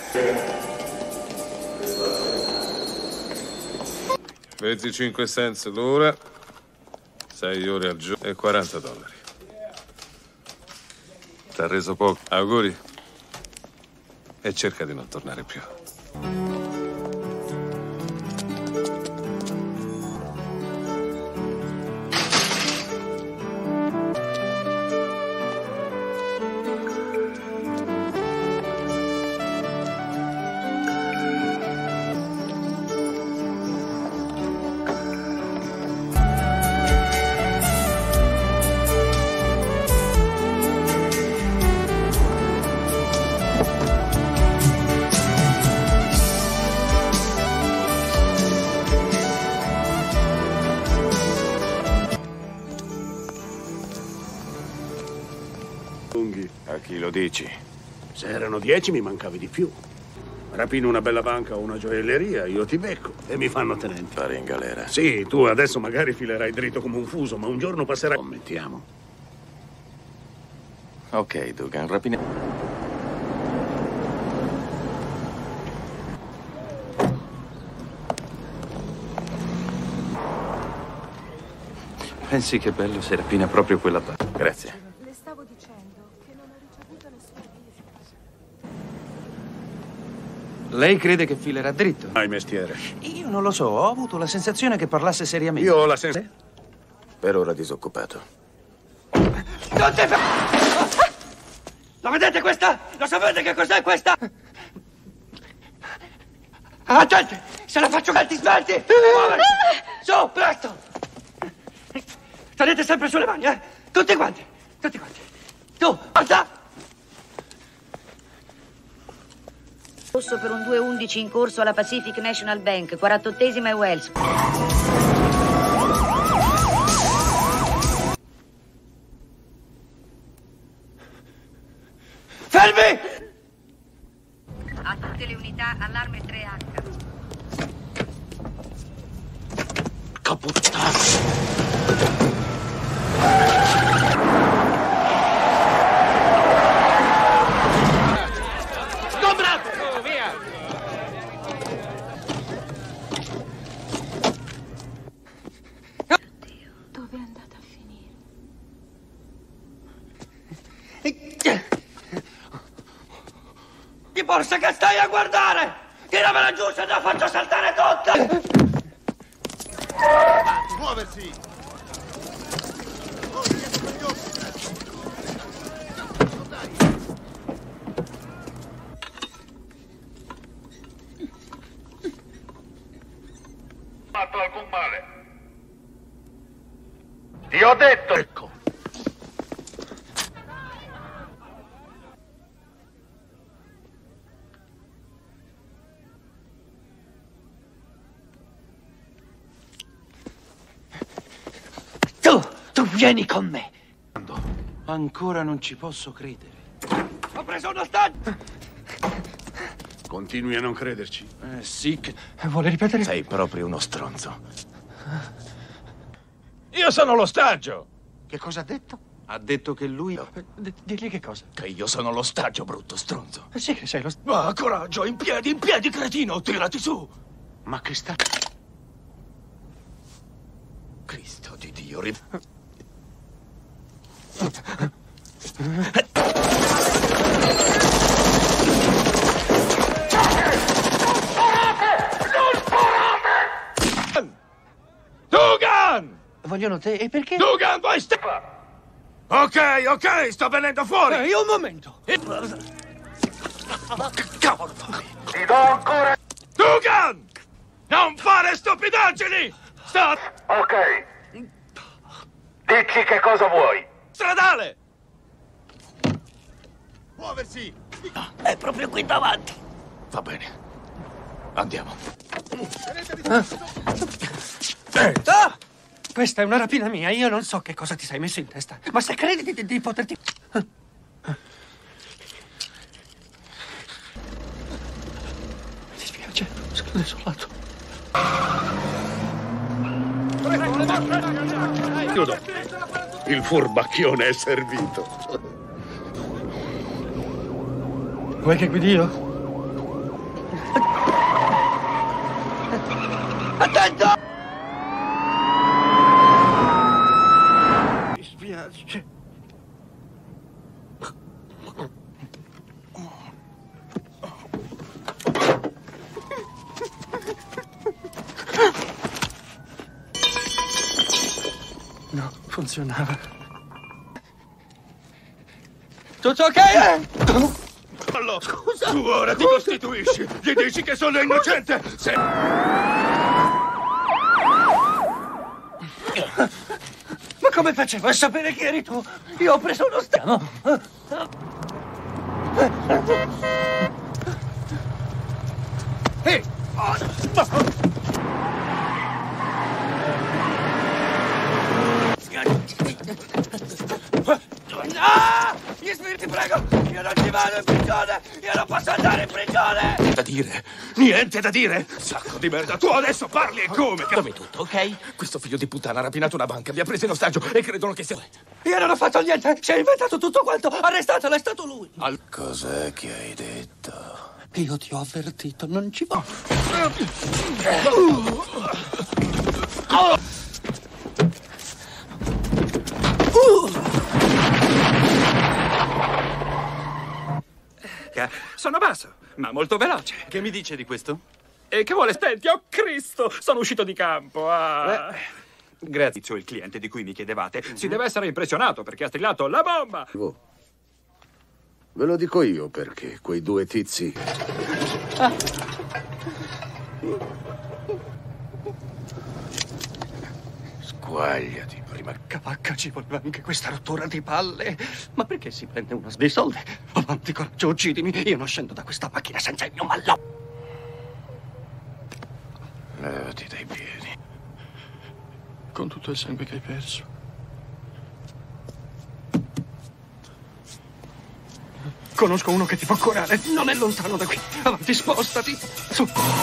$25 cents l'ora, 6 ore al giorno e $40. T'ha reso poco. Auguri. E cerca di non tornare più. A chi lo dici? Se erano 10 mi mancavi di più. Rapino una bella banca o una gioielleria, io ti becco e mi fanno tenente. Fare in galera. Sì, tu adesso magari filerai dritto come un fuso, ma un giorno passerai... Commettiamo. Ok, Dugan, rapina... Pensi che bello se rapina proprio quella parte. Grazie. Le stavo dicendo che non ho ricevuto nessuna visita. Lei crede che filerà dritto? Hai mestiere. Io non lo so, ho avuto la sensazione che parlasse seriamente. Io ho la sensazione... Per ora disoccupato. La vedete questa? Lo sapete che cos'è questa? Attenti! Se la faccio calti svelti! Muoversi! Su, presto! Tenete sempre sulle mani, eh? Tutti quanti! Tutti quanti! Tu, guarda! Rosso per un 2-11 in corso alla Pacific National Bank, 48esima e Wells. Fermi! A tutte le unità, allarme 3H. Sgombrate! Via! Oddio, dove è andata a finire? Di borsa che stai a guardare! Tiramela giù, se la faccio saltare tutta! Muoversi! Fatto alcun male. Ti ho detto! Ecco. Tu vieni con me! Ancora non ci posso credere. Ho preso un ostaggio! Continui a non crederci. Sì che... Vuole ripetere? Sei proprio uno stronzo. Io sono l'ostaggio! Che cosa ha detto? Ha detto che lui... Digli che cosa? Che io sono l'ostaggio, brutto stronzo. Sì che sei lo... Ma coraggio, in piedi, cretino, tirati su! Ma che sta... Cristo di Dio, Dugan! Vogliono te, e perché? Dugan, vai Ok, sto venendo fuori! Un momento! Ma che cavolo fai? Ti do ancora... Dugan! Non fare stupidaggini! Ok. Dici che cosa vuoi? Stradale! Muoversi! È proprio qui davanti. Va bene. Andiamo. Ah! Questa è una rapina mia, io non so che cosa ti sei messo in testa. Ma se credi di poterti... Mi dispiace, sono desolato. Chiudo. Il furbacchione è servito. Vuoi che guidi io? funzionava. Tutto ok? Allora, scusa! Tu ora ti costituisci! Gli dici che sono innocente! Se... Ma come facevo a sapere che eri tu? Io ho preso uno strano. Ehi! Ah! Gli spiriti, prego! Io non ci vado in prigione! Io non posso andare in prigione! Da dire? Niente da dire? Sacco di merda! Tu adesso parli e come? Dov'è tutto, ok? Questo figlio di puttana ha rapinato una banca, mi ha preso in ostaggio e credono che sia... Io non ho fatto niente! Si è inventato tutto quanto! Arrestatelo, è stato lui! Cos'è che hai detto? Io ti ho avvertito, non ci va. Sono basso, ma molto veloce. Che mi dice di questo? E che vuole? Senti, oh Cristo, sono uscito di campo. Grazie, il cliente di cui mi chiedevate. Si deve essere impressionato perché ha strillato la bomba. Ve lo dico io perché quei due tizi... Squagliati prima. Cavacca, ci voleva anche questa rottura di palle. Ma perché si prende uno dei soldi? Avanti, coraggio, uccidimi. Io non scendo da questa macchina senza il mio mallo. Levati dai piedi. Con tutto il sangue che hai perso. Conosco uno che ti può curare. Non è lontano da qui. Avanti, spostati. Su.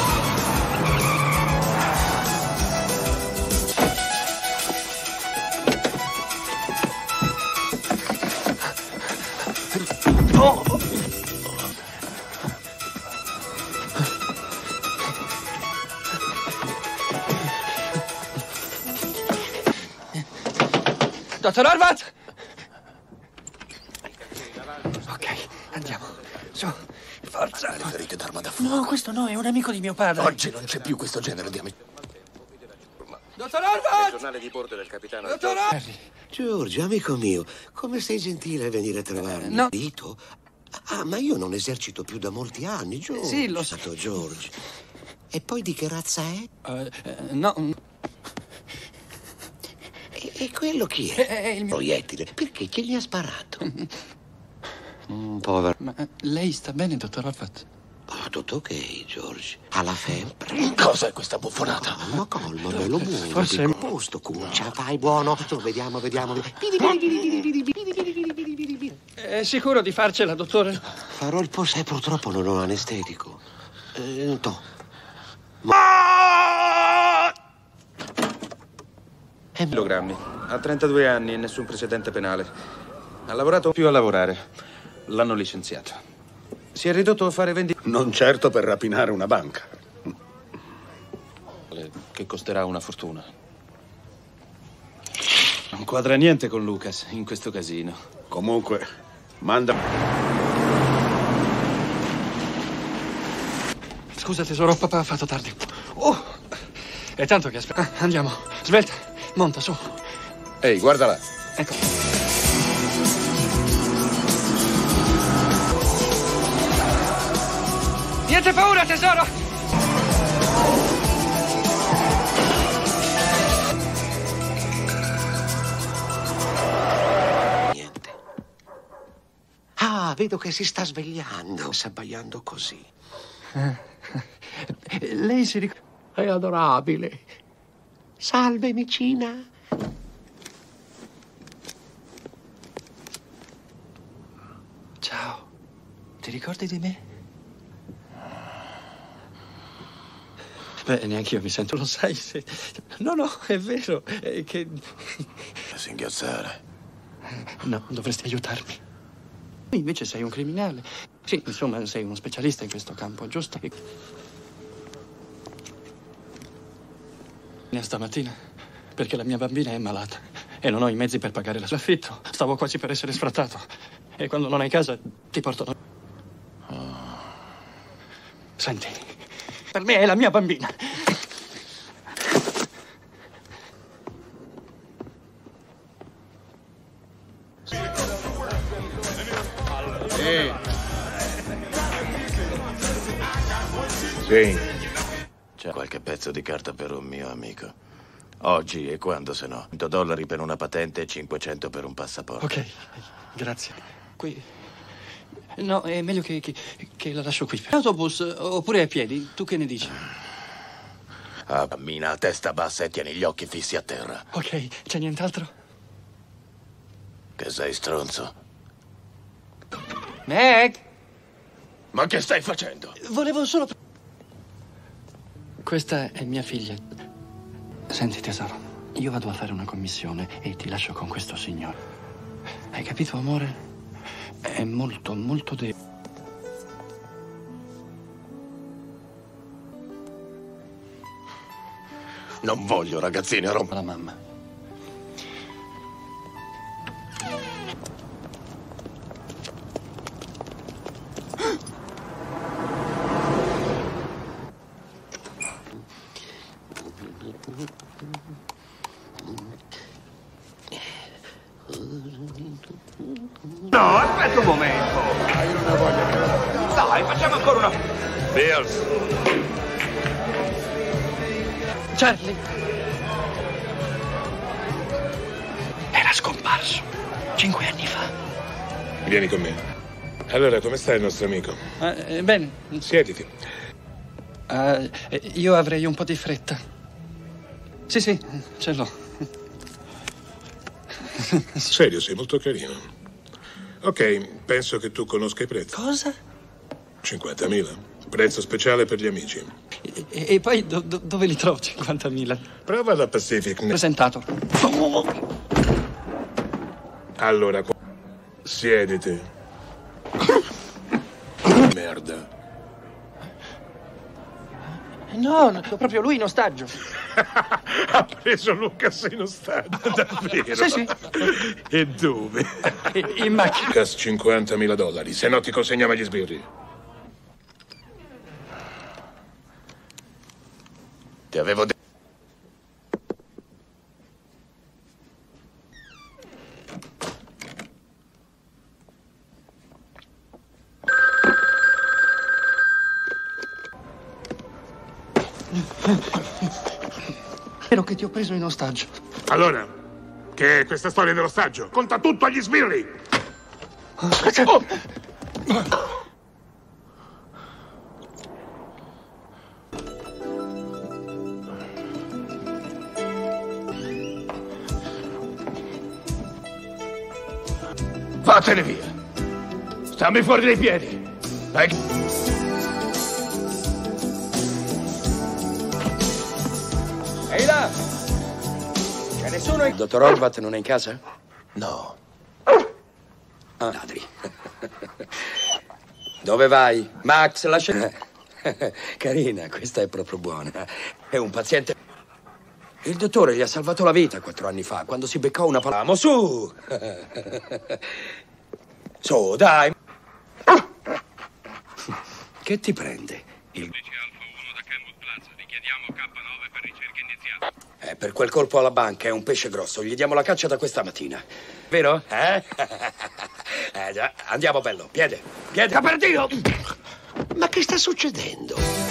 Oh. Dottor Horvath! Ok, andiamo. Su, forza. Le ferite d'arma da fuoco. No, questo no, è un amico di mio padre. Oggi non c'è più questo genere di amici. Dottor Horvath! Giornale di bordo del capitano. Dottor Horvath! Giorgio, amico mio, come sei gentile a venire a trovarmi? No. Dito? Ah, ma io non esercito più da molti anni, Giorgio. Sì, lo so. Giorgio. E poi di che razza è? No. E quello chi è? È il mio... Proiettile. Perché? Chi gli ha sparato? Povero. Ma lei sta bene, dottor Horvath? Oh, tutto ok, Giorgio. Ha la febbre. Cos'è questa buffonata? Calma, bello buono. Forse è... posto, cuccia, fai buono. Su, vediamo. È sicuro di farcela, dottore? Farò il posto, purtroppo non ho anestetico. No. Chilogrammi. Ha 32 anni e nessun precedente penale. Ha lavorato più a lavorare. L'hanno licenziato. Si è ridotto a fare vendite. Non certo per rapinare una banca. Che costerà una fortuna. Non quadra niente con Lucas in questo casino. Comunque, manda... Scusa, tesoro, papà ha fatto tardi. Oh! È tanto che aspetta. Andiamo. Svelta. Monta, su. Ehi, guarda là. Ecco. Niente paura, tesoro! Niente. Ah, vedo che si sta svegliando. Sta abbaiando così. Lei si ricorda... È adorabile. Salve, vicina. Ciao. Ti ricordi di me? Beh, neanche io mi sento, lo sai. No, è vero. È che... Singhiozzare. No, dovresti aiutarmi. Invece sei un criminale. Sì, insomma, sei uno specialista in questo campo, giusto? Stamattina, perché la mia bambina è malata e non ho i mezzi per pagare l'affitto. Stavo quasi per essere sfrattato. E quando non hai casa, ti portano... Senti, per me è la mia bambina. È Sì. C'è qualche pezzo di carta per un mio amico. Oggi e quando se no. $100 per una patente e 500 per un passaporto. Ok, grazie. Qui... No, è meglio che la lascio qui. Autobus oppure a piedi, tu che ne dici? Cammina a testa bassa e tieni gli occhi fissi a terra. Ok, c'è nient'altro? Che sei stronzo. Meg! Ma che stai facendo? Volevo solo... Questa è mia figlia. Senti, tesoro, io vado a fare una commissione e ti lascio con questo signore. Hai capito, amore? È molto, molto debole. Non voglio ragazzine a Roma. La mamma. No, aspetta un momento. Hai una voglia. Dai, facciamo ancora una... Bills. Charlie. Era scomparso 5 anni fa. Vieni con me. Allora, come sta il nostro amico? Bene. Siediti. Io avrei un po' di fretta. Sì, ce l'ho. Serio, sei molto carino. Ok, penso che tu conosca i prezzi. Cosa? 50.000. Prezzo speciale per gli amici. E poi dove li trovo 50.000? Prova la Pacific. Presentato. Allora, siediti. Merda. No, proprio lui in ostaggio. Ha preso Lucas in ostaggio, davvero? Sì. E dove? In macchina. Lucas, $50.000, se no ti consegniamo agli sbirri. Ti avevo detto. Spero che ti ho preso in ostaggio. Allora, che è questa storia dell'ostaggio? Conta tutto agli sbirri! Vattene via. Stammi fuori dai piedi. Ehi là! C'è nessuno? Il dottor Horvat non è in casa? No. Ladri. Dove vai? Max, lascia... Carina, questa è proprio buona. È un paziente... Il dottore gli ha salvato la vita 4 anni fa, quando si beccò una palama. Su! Su, dai! Che ti prende? Il... Alfa 1 da Kenwood Plaza. Richiediamo K9 per ricerche iniziate. Per quel colpo alla banca è un pesce grosso. Gli diamo la caccia da questa mattina. Vero? Già. Andiamo, bello. Piede. Caperdino! Ma che sta succedendo?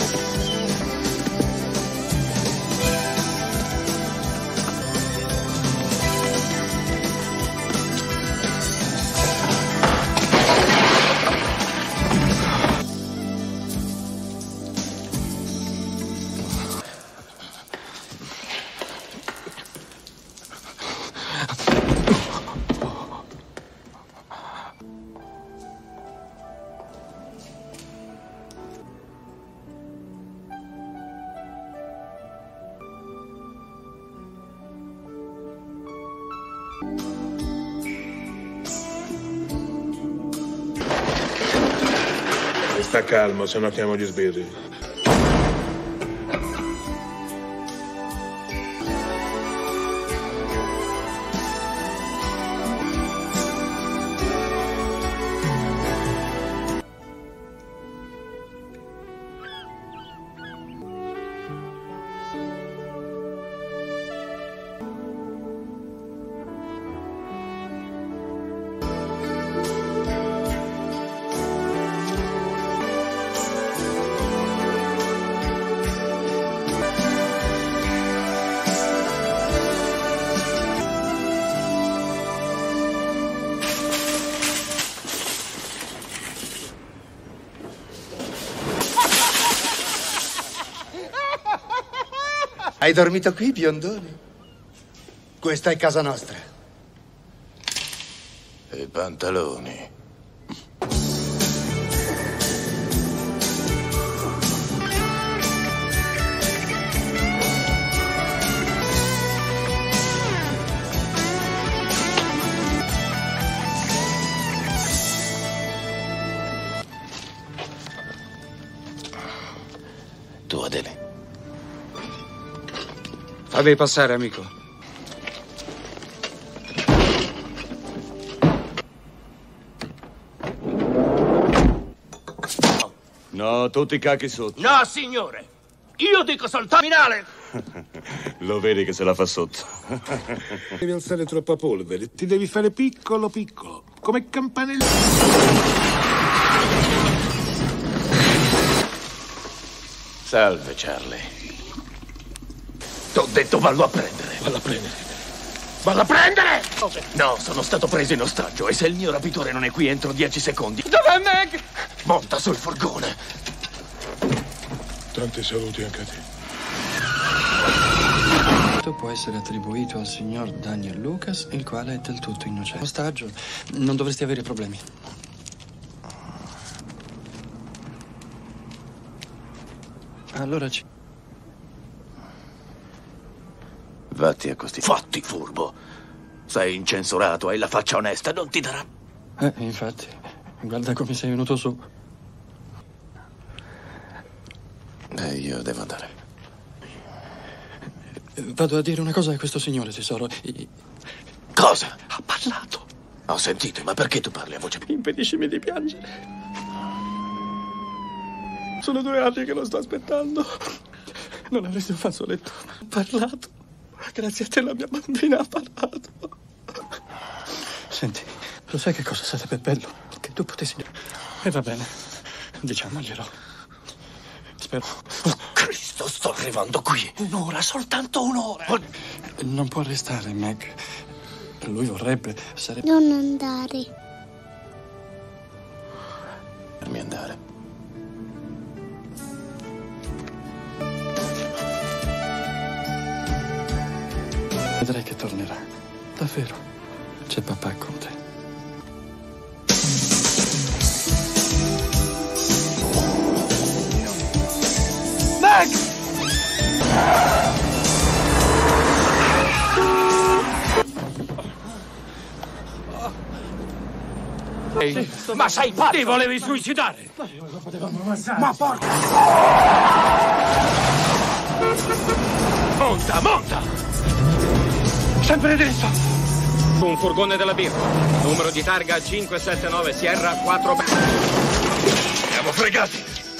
Sta calmo, se no chiamo gli sbirri. Hai dormito qui, biondone? Questa è casa nostra. E i pantaloni. Tu, Adele. Fammi passare, amico. No, tutti cacchi sotto. No, signore! Io dico soltanto finale! Lo vedi che se la fa sotto. Devi alzare troppa polvere, ti devi fare piccolo piccolo, come campanello. Salve, Charlie. T'ho detto vallo a prendere. Valla a prendere. Valla a prendere! No, sono stato preso in ostaggio e se il mio rapitore non è qui entro 10 secondi... Dov'è Meg? Monta sul furgone. Tanti saluti anche a te. Può essere attribuito al signor Daniel Lucas, il quale è del tutto innocente. Ostaggio, non dovresti avere problemi. Allora ci... Vatti a costituire. Fatti, furbo. Sei incensurato, hai la faccia onesta, non ti darà... infatti, guarda come sei venuto su. Io devo andare. Vado a dire una cosa a questo signore, tesoro. Cosa? Ha parlato. Ho sentito, ma perché tu parli a voce... Impediscimi di piangere. Sono 2 anni che lo sto aspettando. Non avresti un fazzoletto. Ha parlato. Grazie a te la mia bambina ha parlato. Senti, lo sai che cosa sarebbe bello? Che tu potessi... E va bene, diciamoglielo. Spero... Oh, Cristo, sto arrivando qui. Un'ora, soltanto un'ora. Non può restare, Meg. Lui vorrebbe... Sarebbe... Non andare. Farmi andare. Vedrai che tornerà. Davvero. C'è papà con te. Meg! Ma sei pazzo! Ti volevi suicidare! Ma porca! Monta, monta! Sempre dritto! Un furgone della birra. Numero di targa 579 Sierra 4... Siamo fregati!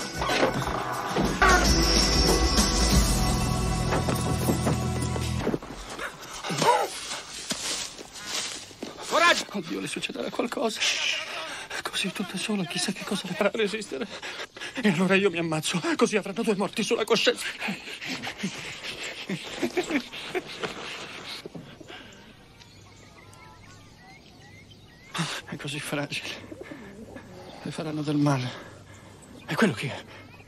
Coraggio! Oddio, le succederà qualcosa. Così tutta sola, chissà che cosa le farà resistere. E allora io mi ammazzo, così avranno 2 morti sulla coscienza. È così fragile. Le faranno del male. E quello chi è?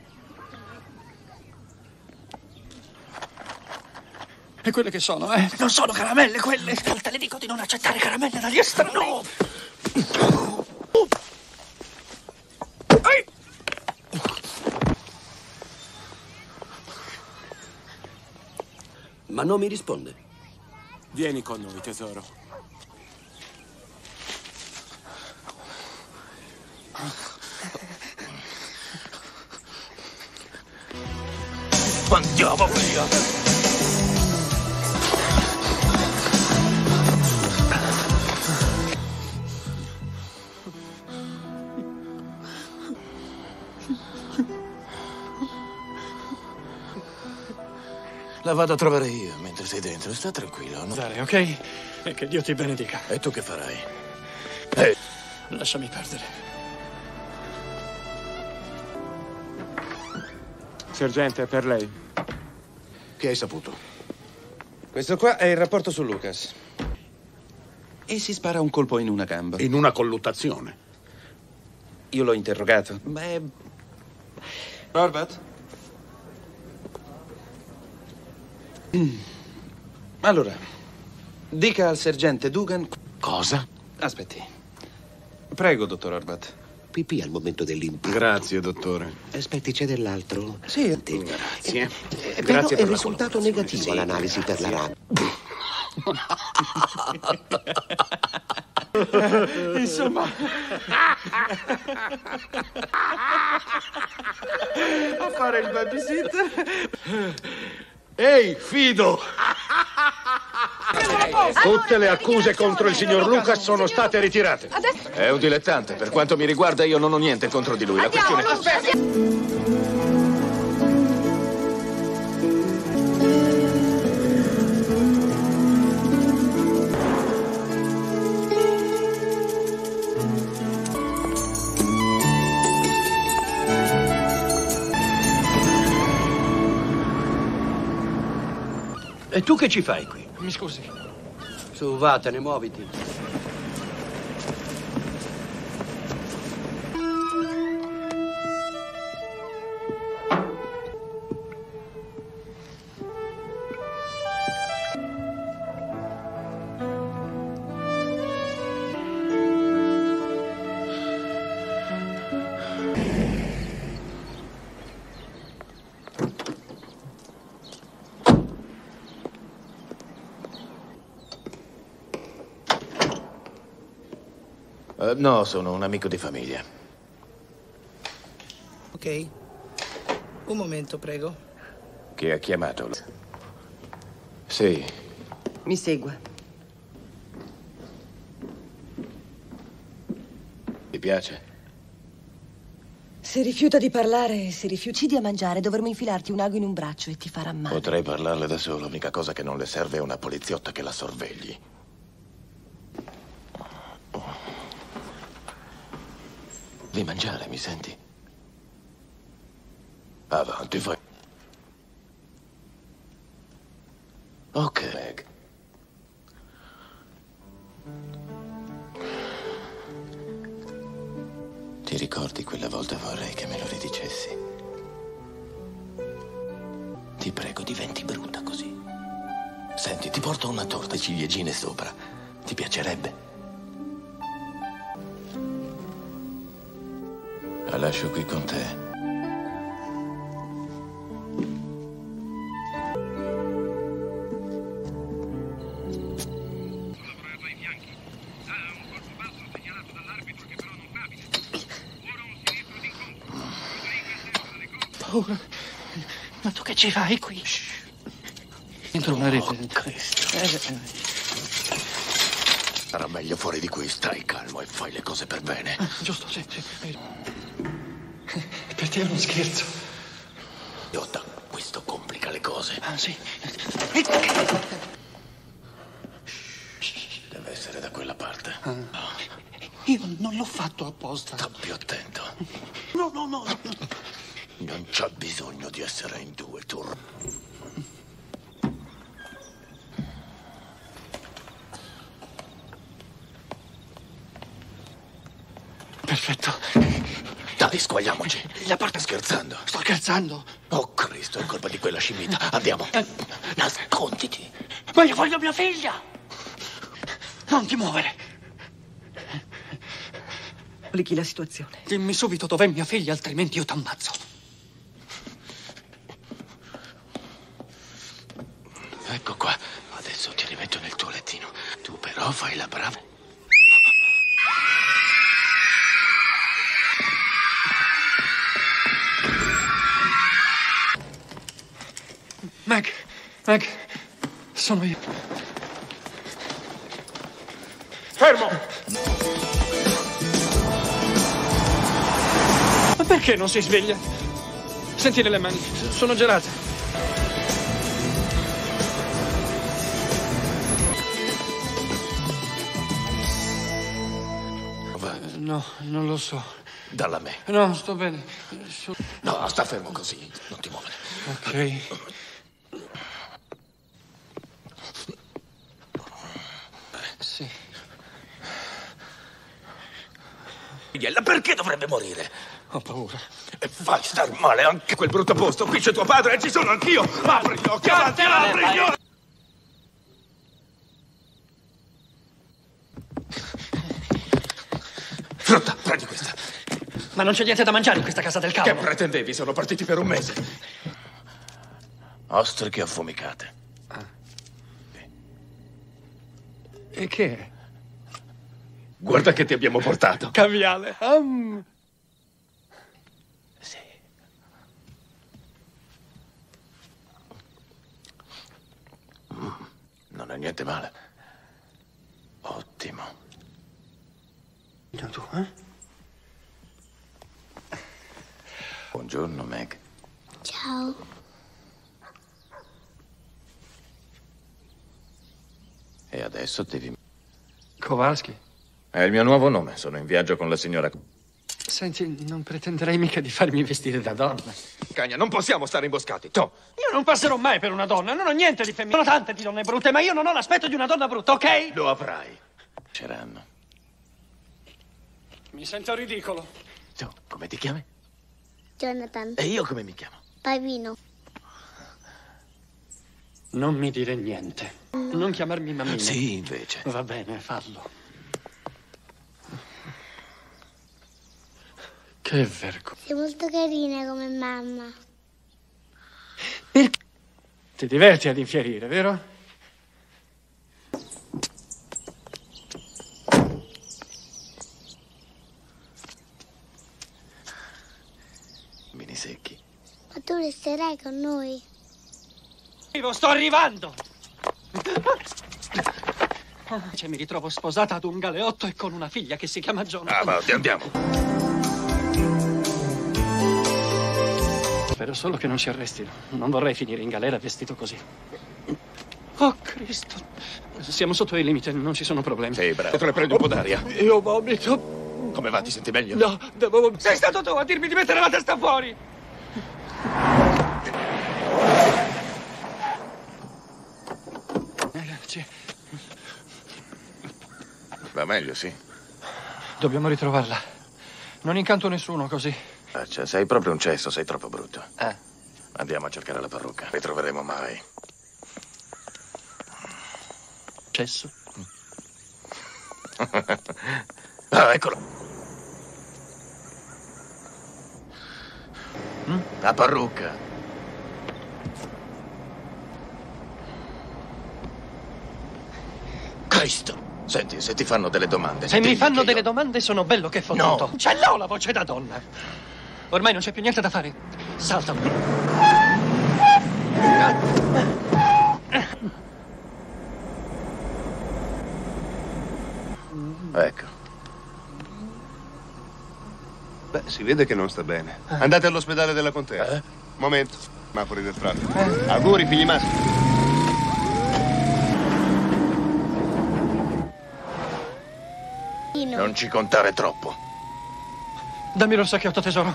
E quelle che sono, eh? Non sono caramelle quelle! Te le dico di non accettare caramelle dagli estranei! No! Ma non mi risponde. Vieni con noi, tesoro. Andiamo via! La vado a trovare io mentre sei dentro. Sta tranquillo, no? Dare, ok? E che Dio ti benedica. E tu che farai? Lasciami perdere. Sergente, è per lei. Che hai saputo? Questo qua è il rapporto su Lucas. E si spara un colpo in una gamba. In una colluttazione. Io l'ho interrogato. Beh... Horvat? Allora, dica al sergente Dugan... Cosa? Aspetti. Prego, dottor Horvat. Pipì al momento dell'impatto. Grazie, dottore. Aspetti, c'è dell'altro? Sì. Grazie. Però Grazie è per la risultato negativo l'analisi per la rabbia. Insomma... A fare il babysitter. Ehi, Fido! Tutte le accuse contro il signor Lucas sono state ritirate. È un dilettante. Per quanto mi riguarda, io non ho niente contro di lui. La questione è... E tu che ci fai qui? Mi scusi. Su, vattene, muoviti. No, sono un amico di famiglia. Ok. Un momento, prego. Chi ha chiamato? Sì. Mi segua. Ti piace? Se rifiuta di parlare e se rifiuti a mangiare, dovremo infilarti un ago in un braccio e ti farà male. Potrei parlarle da solo. L'unica cosa che non le serve è una poliziotta che la sorvegli. Di mangiare, mi senti? Avanti, fai. Ok, Meg. Ti ricordi quella volta? Vorrei che me lo ridicessi. Ti prego, diventi brutta così. Senti, ti porto una torta e ciliegine sopra. Ti piacerebbe? La lascio qui con te. Paura. Ma tu che ci fai qui? Entro una rete. Oh, Cristo. Sarà meglio fuori di qui. Stai calmo e fai le cose per bene. Giusto, sì. Per te è uno scherzo. Idiota, questo complica le cose. Ah, sì. Deve essere da quella parte. Io non l'ho fatto apposta. Sta più attento. No. Non c'è bisogno di essere in due, tu. Perfetto. Dai, squagliamoci. La porta... Scherzando. Sto scherzando. Oh, Cristo, è colpa di quella scimmietta. Andiamo. Nasconditi. Ma io voglio mia figlia. Non ti muovere. Complichi la situazione. Dimmi subito dov'è mia figlia, altrimenti io t'ammazzo. Ecco qua. Adesso ti rimetto nel tuo lettino. Tu però fai la brava. Meg, sono io. Fermo! Ma perché non si sveglia? Senti le mani, sono gelate. No, non lo so. Dalla a me. No, sto bene. No, sta fermo così. Non ti muovere. Ok. Sì. figliella, perché dovrebbe morire? Ho paura. E fai star male anche quel brutto posto. Qui c'è tuo padre e ci sono anch'io. Apri gli occhi, avanti, apri gli occhi. Frutta, prendi questa. Ma non c'è niente da mangiare in questa casa del cavolo. Che pretendevi? Sono partiti per un mese. Ostriche affumicate. E che è? Guarda che ti abbiamo portato. Caviale. Sì. Non è niente male. Ottimo. Tu, eh? Buongiorno, Meg. Ciao. E adesso devi... Kowalski. È il mio nuovo nome. Sono in viaggio con la signora... Senti, non pretenderei mica di farmi vestire da donna. Cagna, non possiamo stare imboscati. Toh. Io non passerò mai per una donna, non ho niente di femminile. Sono tante di donne brutte, ma io non ho l'aspetto di una donna brutta, ok? Lo avrai. C'eranno. Mi sento ridicolo. Tu, come ti chiami? Jonathan. E io come mi chiamo? Pavino. Non mi dire niente. Non chiamarmi mammina. Sì, invece. Va bene, fallo. Che vergogna. Sei molto carina come mamma. Ti diverti ad infierire, vero? Mini secchi. Ma tu resterai con noi? Sto arrivando! Cioè, mi ritrovo sposata ad un galeotto e con una figlia che si chiama Jonathan. Ah, ma andiamo. Spero solo che non ci arrestino. Non vorrei finire in galera vestito così. Oh, Cristo. Siamo sotto il limite, non ci sono problemi. Sì, bravo. Potrei prendere un po' d'aria. Io vomito. Come va? Ti senti meglio? No, devo vomitare. Sei stato tu a dirmi di mettere la testa fuori! Va meglio, sì. Dobbiamo ritrovarla. Non incanto nessuno così. Cioè, sei proprio un cesso, sei troppo brutto. Andiamo a cercare la parrucca. Non ritroveremo mai. Cesso? Ah, eccolo. La parrucca. Cristo. Senti, se ti fanno delle domande... Se mi fanno delle domande sono bello che fottuto. No. Ce l'ho la voce da donna. Ormai non c'è più niente da fare. Salta. Ecco. Beh, si vede che non sta bene. Andate all'ospedale della contea. Momento. Semafori del traffico. Auguri, figli maschi. Non ci contare troppo. Dammi lo sacchetto, tesoro.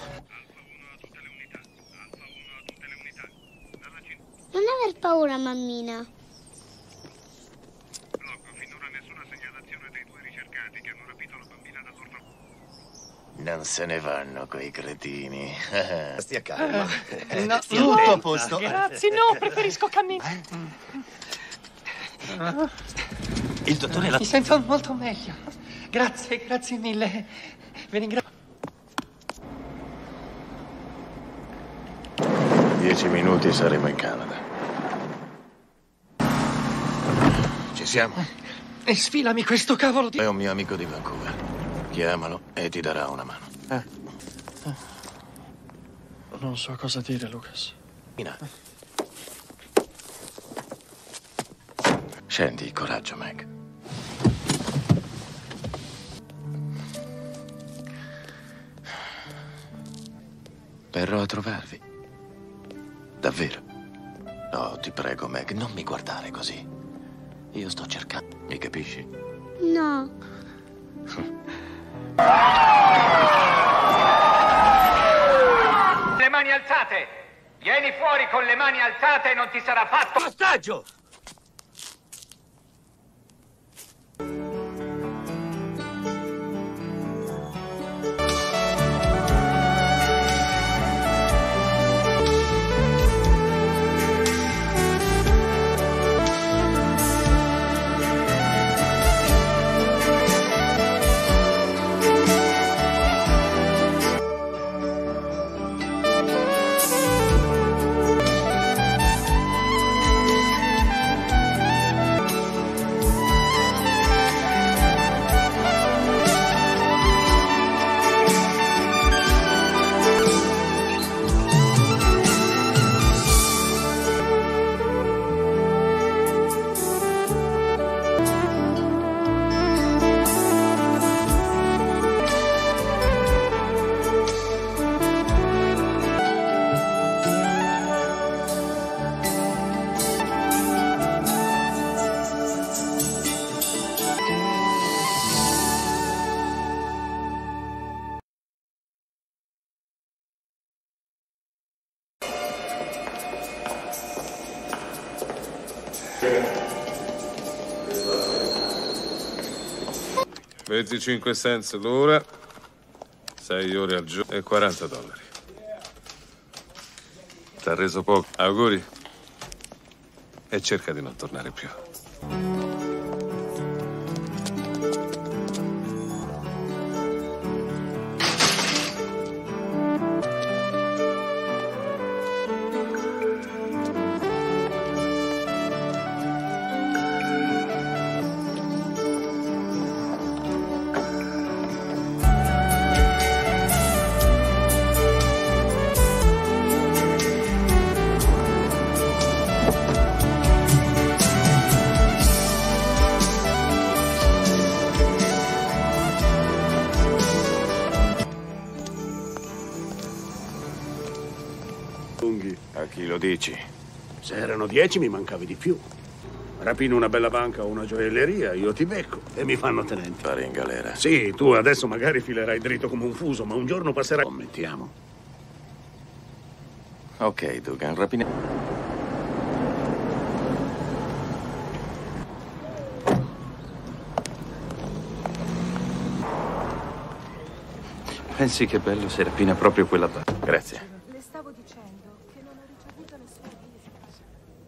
Non aver paura, mammina. Non se ne vanno quei cretini. Stia calma. No, Tutto a posto. Grazie, no, preferisco camminare. Il dottore la... Mi sento molto meglio. Grazie, grazie mille. Vi ringrazio. 10 minuti e saremo in Canada. Ci siamo? E sfilami questo cavolo di... È un mio amico di Vancouver. Chiamalo e ti darà una mano. Non so cosa dire, Lucas. Scendi, coraggio, Meg. Verrò a trovarvi. Davvero. No, ti prego, Meg, non mi guardare così. Io sto cercando. Mi capisci? No. Le mani alzate! Vieni fuori con le mani alzate e non ti sarà fatto ostaggio! $25 cents l'ora, 6 ore al giorno e $40. T'ha reso poco. Auguri. E cerca di non tornare più. A chi lo dici? Se erano 10 mi mancavi di più. Rapino una bella banca o una gioielleria, io ti becco e mi fanno tenente. Fare in galera. Sì, tu adesso magari filerai dritto come un fuso, ma un giorno passerai... Commettiamo. Ok, Dugan, rapina... Pensi che bello se rapina proprio quella banca. Grazie. Le stavo dicendo che non ho ricevuto nessuna visita.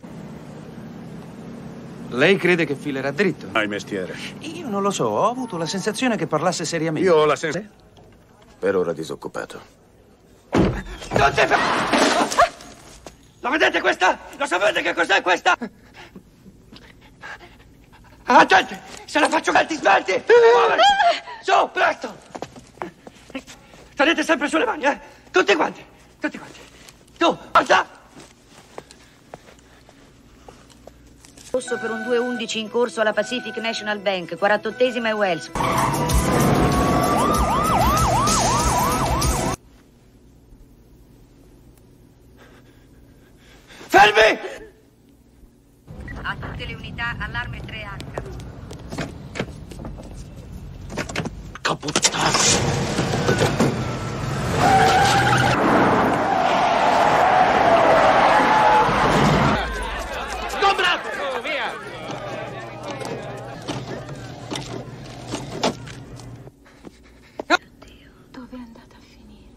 Lei crede che filerà dritto? Hai mestiere. Io non lo so, ho avuto la sensazione che parlasse seriamente. Io ho la sensazione... Per ora disoccupato. Non ti fa... La vedete questa? Lo sapete che cos'è questa? Attenti! Se la faccio calti, svelti! Muoversi! Su, presto! Tenete sempre sulle mani, eh? Tutti quanti! Tutti quanti! Tu, alza! Rosso per un 2-11 in corso alla Pacific National Bank, 48esima e Wells. Fermi! A tutte le unità, allarme 3H. Sgombrate! Oh, via! Oddio, dove è andata a finire?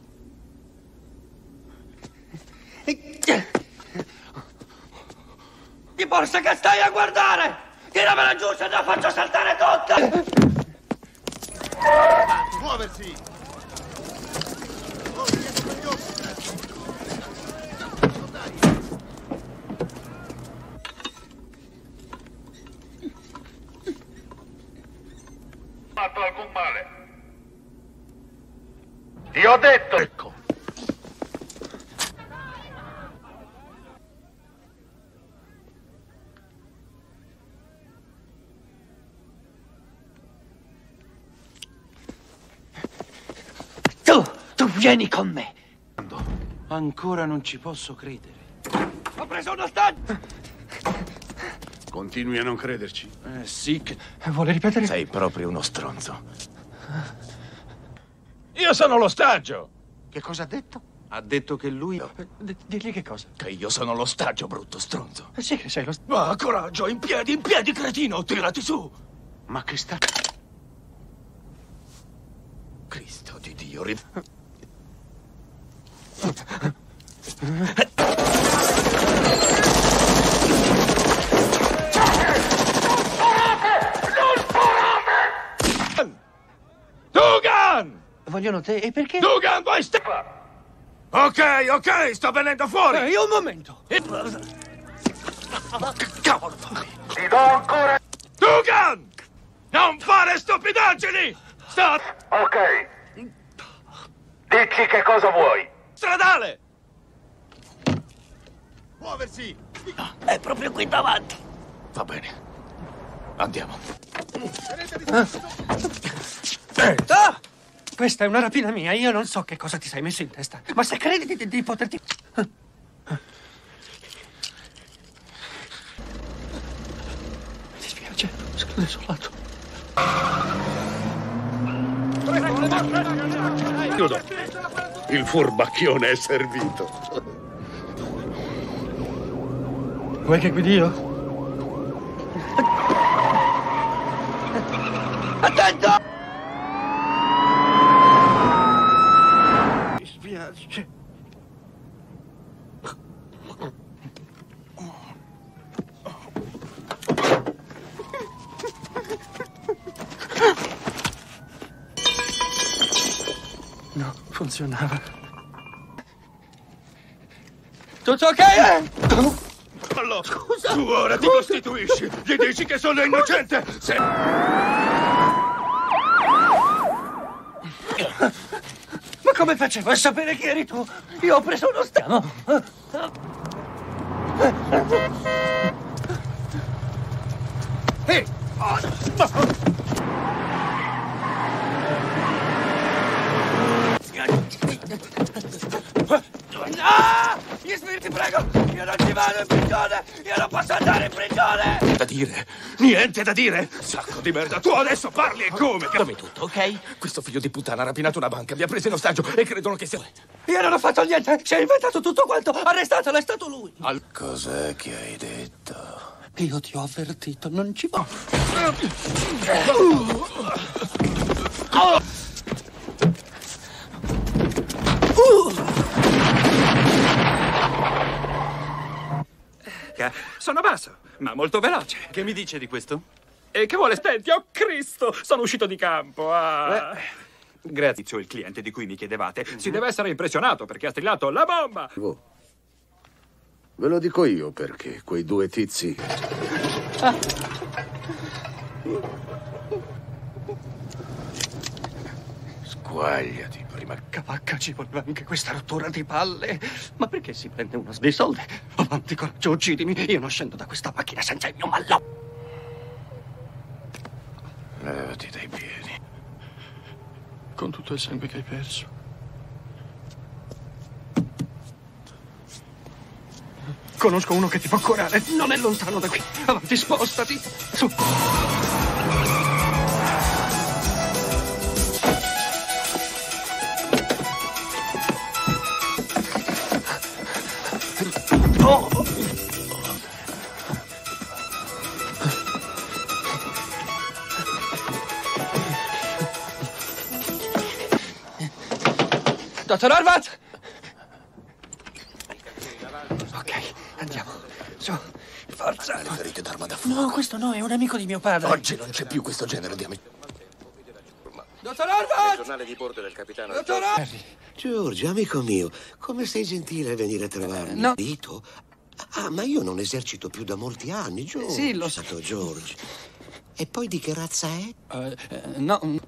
Di borsa che stai a guardare! Tiramela giù se la faccio saltare tutta! Muoversi! Fatto alcun male. Ti ho detto! Ecco. Tu vieni con me. Ancora non ci posso credere. Ho preso uno ostaggio! Continui a non crederci. Sì, che... Vuole ripetere? Sei proprio uno stronzo. Io sono l'ostaggio! Che cosa ha detto? Ha detto che lui... Digli che cosa? Che io sono l'ostaggio, brutto stronzo. Sì che sei lo... Ma coraggio, in piedi, cretino, tirati su! Ma che sta... Cristo di Dio, Dugan! Vogliono te, e perché? Dugan, vuoi Ok, sto venendo fuori! Io un momento! Ma che cavolo fai? Ti do ancora... Dugan! Non fare stupidaggini! Ok. Dici che cosa vuoi. Stradale! Muoversi! È proprio qui davanti. Va bene. Andiamo. Ah! Questa è una rapina mia, io non so che cosa ti sei messo in testa. Ma se credi di poterti... Mi dispiace, sono desolato. Chiudo. Il furbacchione è servito. Vuoi che guidi io? Attento! Mi spiace. No, funzionava. Tutto ok? Allora, scusa! Tu ora ti costituisci! Gli dici che sono innocente! Ma come facevo a sapere che eri tu? Io ho preso uno strano. Ehi! Ah! Gli spiriti, prego! Io non ci vado in prigione! Io non posso andare in prigione! Da dire? Niente da dire! Sacco di merda! Tu adesso parli e come? Dov'è tutto, ok? Questo figlio di puttana ha rapinato una banca, vi ha preso in ostaggio e credono che sia... Io non ho fatto niente! Si è inventato tutto quanto! Arrestatelo, è stato lui! Cos'è che hai detto? Io ti ho avvertito, non ci va. Sono basso, ma molto veloce. Che mi dice di questo? E che vuole? Senti, oh Cristo, sono uscito di campo. Grazie. Il cliente di cui mi chiedevate si deve essere impressionato perché ha strillato la bomba. Ve lo dico io perché quei due tizi... Squagliati prima. Cavacca, ci voleva anche questa rottura di palle. Ma perché si prende uno dei soldi? Avanti, coraggio, uccidimi. Io non scendo da questa macchina senza il mio mallo. Levati dai piedi. Con tutto il sangue che hai perso. Conosco uno che ti può curare. Non è lontano da qui. Avanti, spostati. Su. Oh. Dottor Horvath! Ok, andiamo. Su, forza. Le ferite d'arma da fuoco. No, questo no, è un amico di mio padre. Oggi non c'è più questo genere di amici. Dottor Horvath! Il giornale di bordo del capitano. Dottor Horvath! Giorgio, amico mio, come sei gentile a venire a trovarmi? No. Dito? Ah, ma io non esercito più da molti anni, Giorgio. Sì, lo so. Giorgio. E poi di che razza è? No.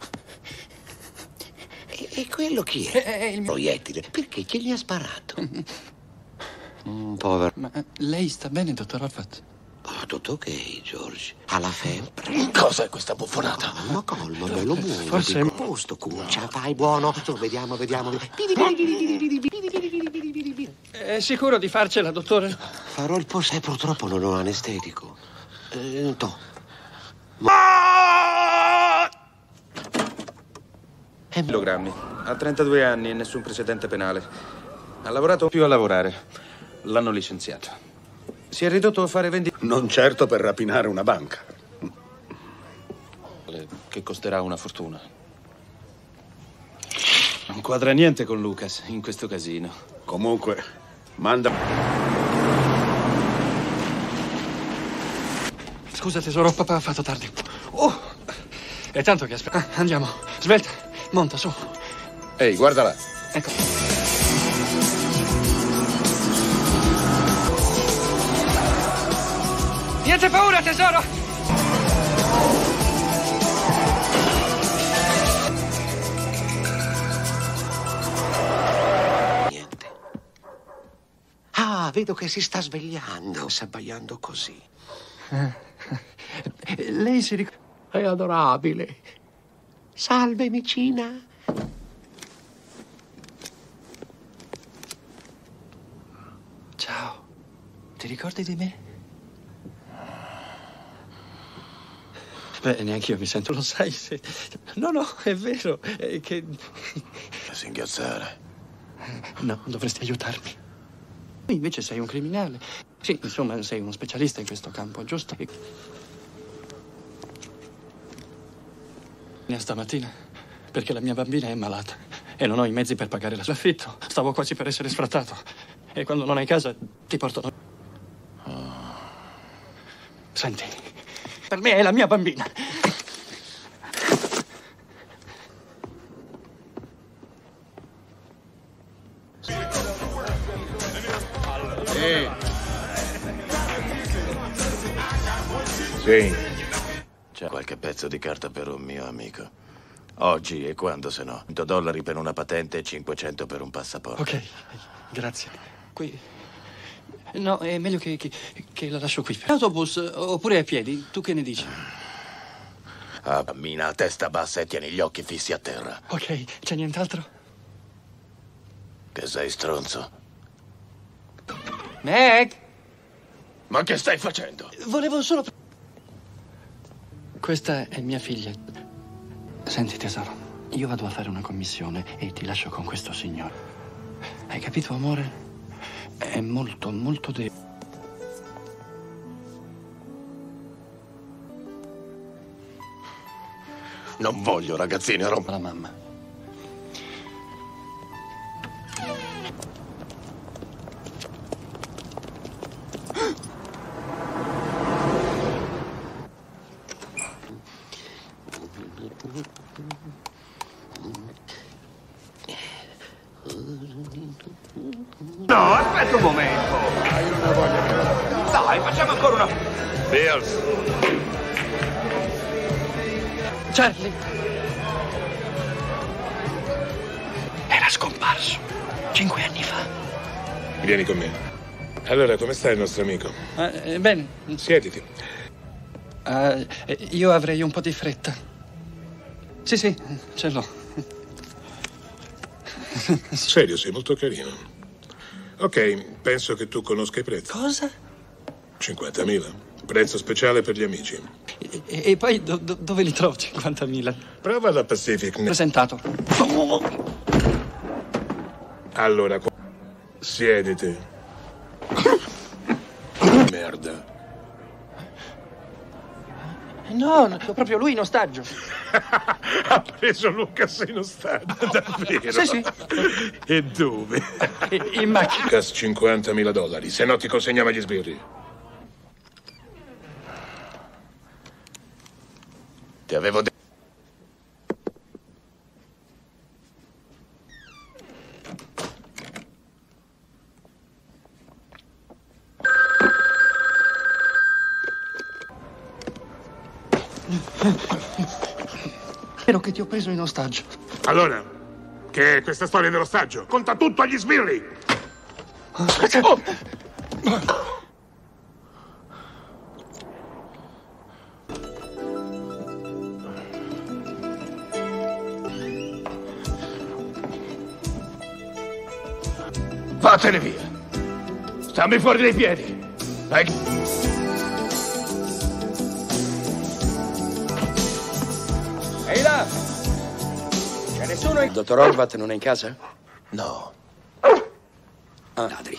E quello chi è? È il mio... Proiettile. Perché? Chi gli ha sparato? Povero. Ma lei sta bene, dottor Horvath? Oh, tutto ok, Giorgio. Alla febbre. Cos'è questa buffonata? Calma, bello buono. Forse è un posto, cuccia. Vai, buono. Vediamo. È sicuro di farcela, dottore? Farò il posto. Purtroppo non ho anestetico. Chilogrammi. Ha 32 anni e nessun precedente penale. Ha lavorato più a lavorare. L'hanno licenziato. Si è ridotto a fare vendite. Non certo per rapinare una banca. Che costerà una fortuna. Non quadra niente con Lucas in questo casino. Comunque, manda... Scusa, tesoro, papà ha fatto tardi. Oh! È tanto che aspetta. Andiamo. Svelta, monta, su. Ehi, guarda là. Ecco. Niente paura, tesoro! Ah, vedo che si sta svegliando. Sta abbaiando così. Lei si ricorda... È adorabile. Salve, vicina. Ciao. Ti ricordi di me? Beh, neanche io mi sento, lo sai. No, è vero. È che... Singhiazzare. No, dovresti aiutarmi. Tu invece sei un criminale. Sì, insomma, sei uno specialista in questo campo, giusto? Stamattina, perché la mia bambina è malata e non ho i mezzi per pagare l'affitto. Stavo quasi per essere sfrattato. E quando non hai casa, ti portano... Senti, per me è la mia bambina. Sì. C'è qualche pezzo di carta per un mio amico. Oggi e quando, se no. $100 per una patente e 500 per un passaporto. Ok, grazie. Qui... No, è meglio che la lascio qui. Autobus oppure a piedi, tu che ne dici? Ah, cammina a testa bassa e tieni gli occhi fissi a terra. Ok, c'è nient'altro? Che sei stronzo. Meg! Ma che stai facendo? Volevo solo... Questa è mia figlia. Senti, tesoro, io vado a fare una commissione e ti lascio con questo signore. Hai capito, amore? È molto, molto Non voglio ragazzini a la mamma. No, aspetta un momento. Hai una voglia. Dai, facciamo ancora una... Bills. Charlie. Era scomparso 5 anni fa. Vieni con me. Allora, come sta il nostro amico? Bene. Siediti. Io avrei un po' di fretta. Sì, ce l'ho. Serio, sei molto carino. Ok, penso che tu conosca i prezzi. Cosa? 50.000. Prezzo speciale per gli amici. E poi dove li trovo 50.000? Prova la Pacific. Presentato. Allora, siediti. Merda. No, proprio lui in ostaggio. Ha preso Lucas in ostaggio, davvero? Sì. E dove? In macchina. Lucas, $50.000, se no ti consegniamo gli sbirri. Ti avevo detto. Spero che ti ho preso in ostaggio. Allora, che è questa storia dell'ostaggio? Conta tutto agli sbirri! Oh. Vattene via. Stammi fuori dai piedi. Ehi là! C'è nessuno? Il dottor Horvat non è in casa? No. Ladri.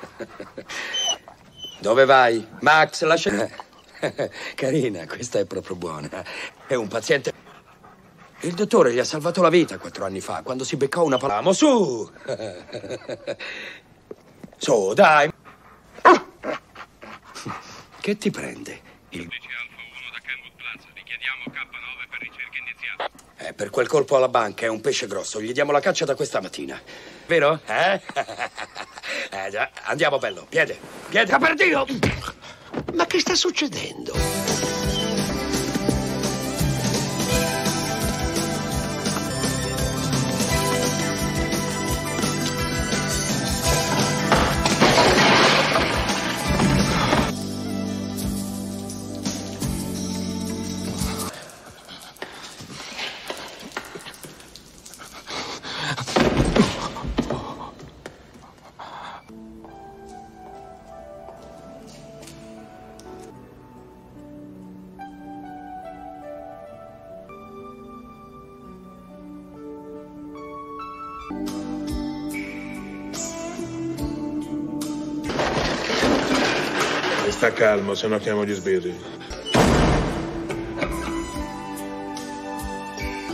Dove vai? Max, lascia... Carina, questa è proprio buona. È un paziente... Il dottore gli ha salvato la vita 4 anni fa, quando si beccò una palamo. Su! Su, dai! Che ti prende? Il... Per quel colpo alla banca è un pesce grosso. Gli diamo la caccia da questa mattina. Vero? Già. Andiamo, bello. Piede. Per Dio! Ma che sta succedendo? Sta calmo, se no chiamo gli sbirri.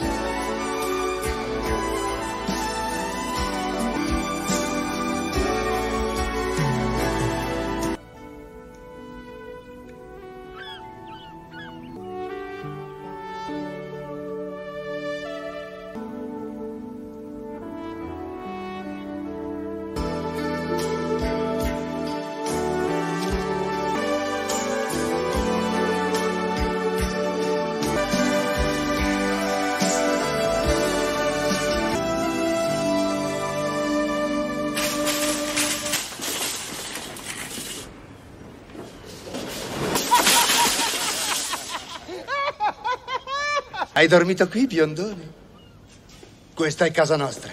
Hai dormito qui, biondone? Questa è casa nostra.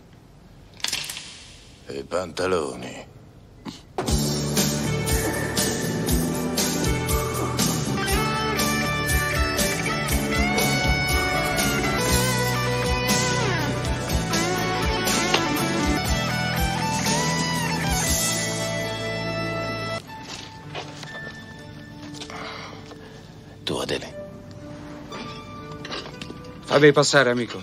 E pantaloni. Tu, Adele. Fammi passare, amico.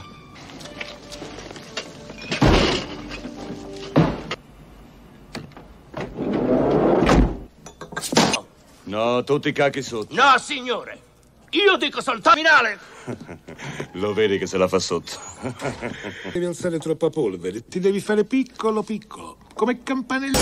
No, tutti cacchi sotto. No, signore! Io dico soltanto finale! Lo vedi che se la fa sotto. Devi alzare troppa polvere. Ti devi fare piccolo piccolo. Come campanello.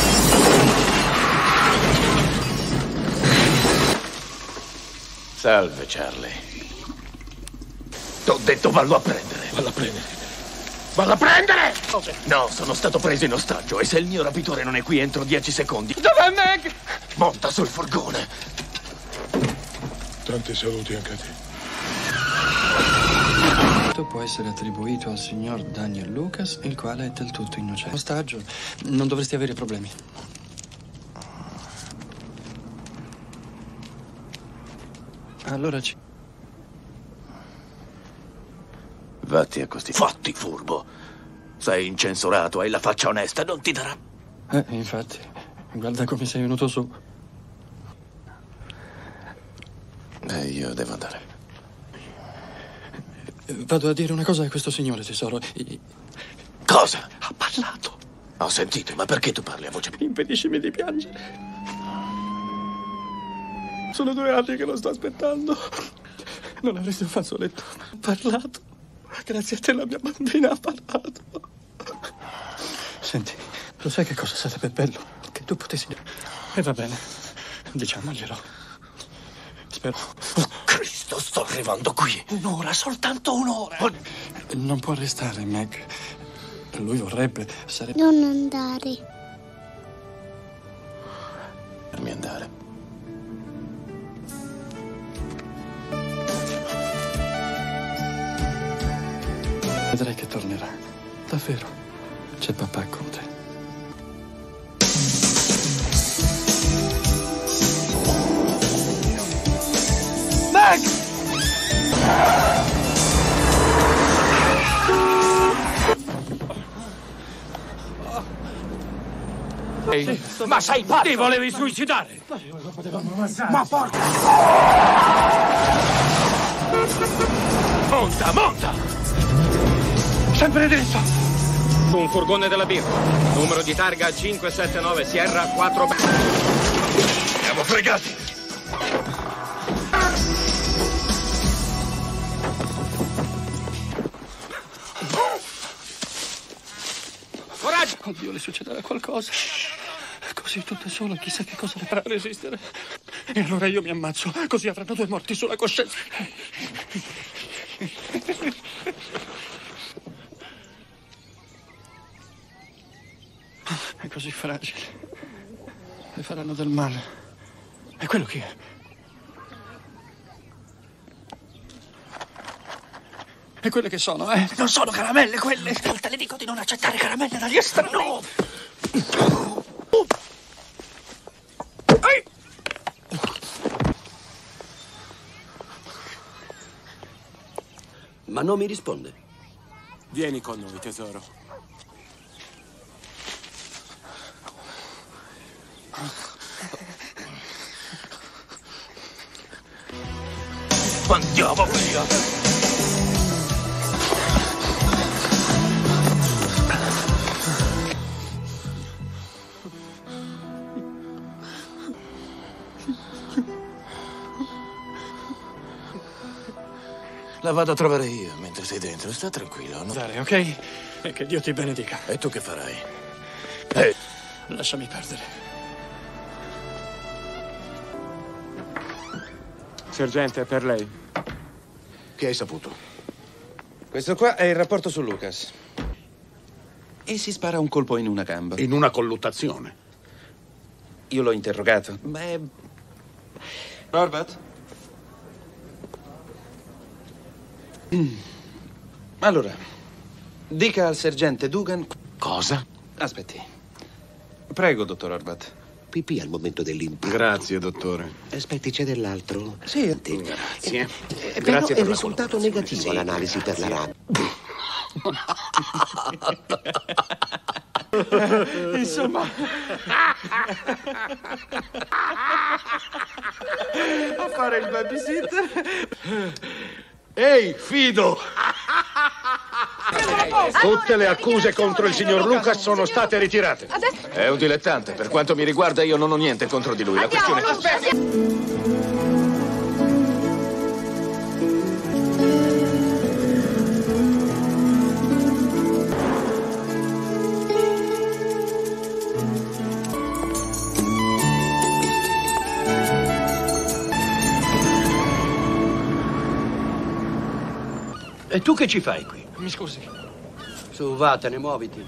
Salve, Charlie. T'ho detto vallo a prendere. Valla a prendere. Vado a prendere! No, sono stato preso in ostaggio e se il mio rapitore non è qui entro 10 secondi... Dov'è Meg? Monta sul furgone. Tanti saluti anche a te. Può essere attribuito al signor Daniel Lucas, il quale è del tutto innocente. Ostaggio, non dovresti avere problemi. Allora ci... Vatti a costi... Fatti, furbo. Sei incensurato, hai la faccia onesta, non ti darà... infatti, guarda come sei venuto su. Io devo andare. Vado a dire una cosa a questo signore, tesoro. Cosa? Ha parlato. Ho sentito, ma perché tu parli a voce... Impediscimi di piangere. Sono 2 anni che lo sto aspettando. Non avresti un fazzoletto. Ha parlato. Grazie a te la mia bambina ha parlato. Senti, lo sai che cosa sarebbe bello? Che tu potessi... E va bene, diciamoglielo. Spero... Oh, Cristo, sto arrivando qui. Un'ora, soltanto un'ora. Non può restare, Meg. Lui vorrebbe... Sarebbe... Non andare. Farmi andare. Vedrai che tornerà. Davvero. C'è papà con te. Meg! Ma sei pazzo! Ti volevi suicidare! Ma porca! Monta, monta! Sempre dritto! Un furgone della birra. Numero di targa 579 Sierra 4... Siamo fregati! Coraggio! Oddio, le succederà qualcosa. Così tutta sola, chissà che cosa le farà resistere. E allora io mi ammazzo, così avranno 2 morti sulla coscienza. È così fragile. Le faranno del male. E quello chi è? E quelle che sono, eh? Non sono caramelle quelle! Te le dico di non accettare caramelle dagli estranei! No! Ma non mi risponde. Vieni con noi, tesoro. Andiamo via! La vado a trovare io mentre sei dentro. Sta tranquillo, no? Dare, ok? E che Dio ti benedica. E tu che farai? Lasciami perdere. Sergente, è per lei. Che hai saputo? Questo qua è il rapporto su Lucas. E si spara un colpo in una gamba. In una colluttazione. Io l'ho interrogato. Beh... Norbert? Allora, dica al sergente Dugan... Cosa? Aspetti. Prego, dottor Horvat. Pipì al momento dell'impatto. Grazie, dottore. Aspetti, c'è dell'altro? Sì. Grazie. Però Grazie è per la risultato negativo sì, l'analisi per la rabbia. Insomma... A fare il babysitter. Ehi, Fido! Tutte le accuse contro il signor Lucas sono state ritirate. È un dilettante. Per quanto mi riguarda, io non ho niente contro di lui. La questione è... E tu che ci fai qui? Mi scusi. Su, vattene, muoviti.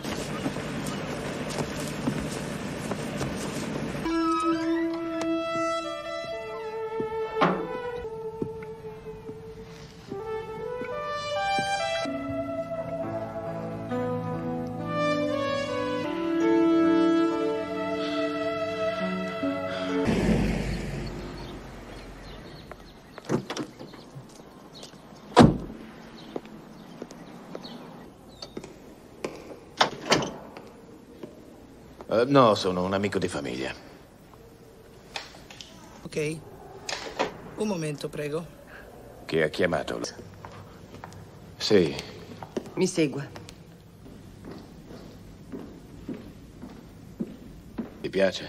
No, sono un amico di famiglia. Ok. Un momento, prego. Chi ha chiamato? Sì. Mi segua. Ti piace?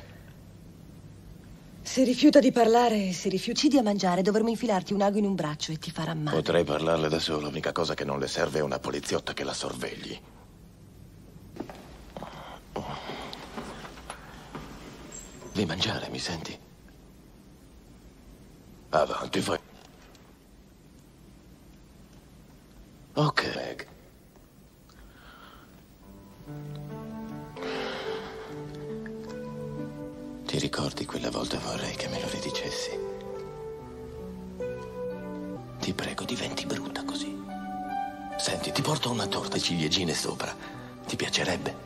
Se rifiuta di parlare, se rifiuti a mangiare, dovremo infilarti un ago in un braccio e ti farà male. Potrei parlarle da solo. L'unica cosa che non le serve è una poliziotta che la sorvegli. Di mangiare, mi senti? Avanti, vai. Ok, Meg. Ti ricordi quella volta? Vorrei che me lo ridicessi. Ti prego, diventi brutta così. Senti, ti porto una torta e ciliegine sopra. Ti piacerebbe?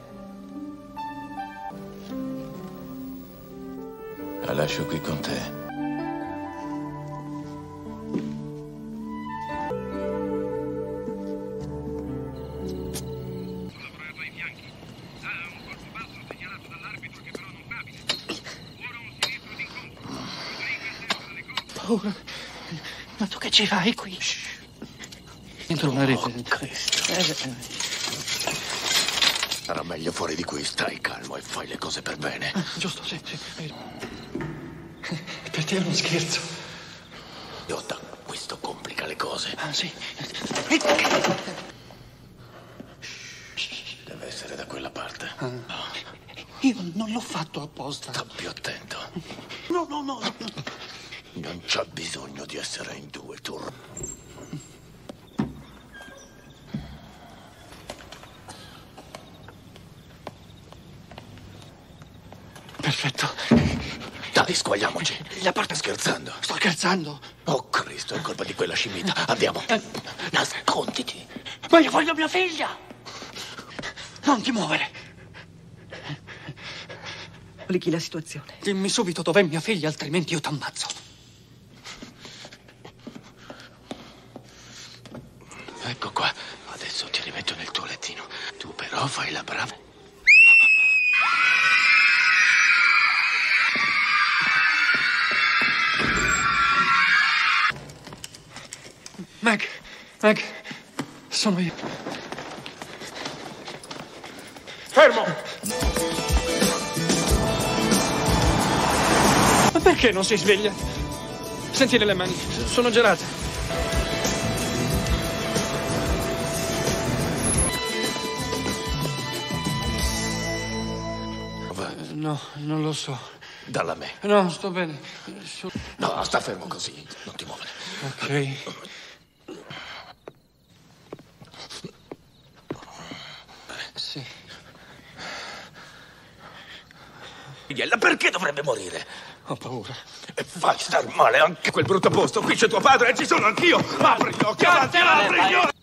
La lascio qui con te. Paura. Ma tu che ci fai qui? Entro una rete. Oh, Cristo. Sarà meglio fuori di qui. Stai calmo e fai le cose per bene. Giusto, sì. Per te è uno scherzo. Idiota, questo complica le cose. Ah, sì. Deve essere da quella parte. Io non l'ho fatto apposta. Sta più attento. No. Non c'è bisogno di essere in due, tu. Perfetto. Dai, squagliamoci. La parte... Scherzando. Sto scherzando. Oh, Cristo, è colpa di quella scimmietta. Andiamo. Nasconditi. Ma io voglio mia figlia. Non ti muovere. Complichi la situazione. Dimmi subito dov'è mia figlia, altrimenti io t'ammazzo. Ecco qua. Adesso ti rimetto nel tuo lettino. Tu però fai la brava. Meg, sono io. Fermo! Ma perché non si sveglia? Senti nelle mani, sono gelate. No, non lo so. Dalla me. No, sto bene. No, sta fermo così. Non ti muovere. Ok. Sì. Perché dovrebbe morire? Ho paura. E fai star male anche quel brutto posto. Qui c'è tuo padre e ci sono anch'io. Apri gli occhi, avanti, apri gli occhi.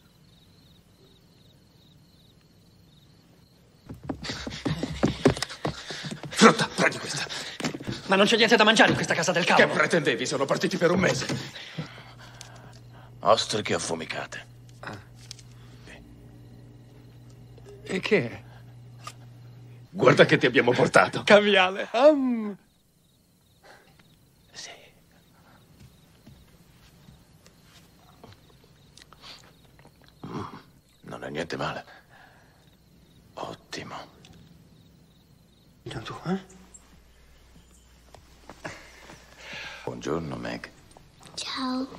Frutta, prendi questa. Ma non c'è niente da mangiare in questa casa del cavolo. Che pretendevi? Sono partiti per un mese. Ostriche affumicate. E che è? Guarda che ti abbiamo portato. Caviale. Sì. Non è niente male. Ottimo. Tu, Buongiorno, Meg. Ciao.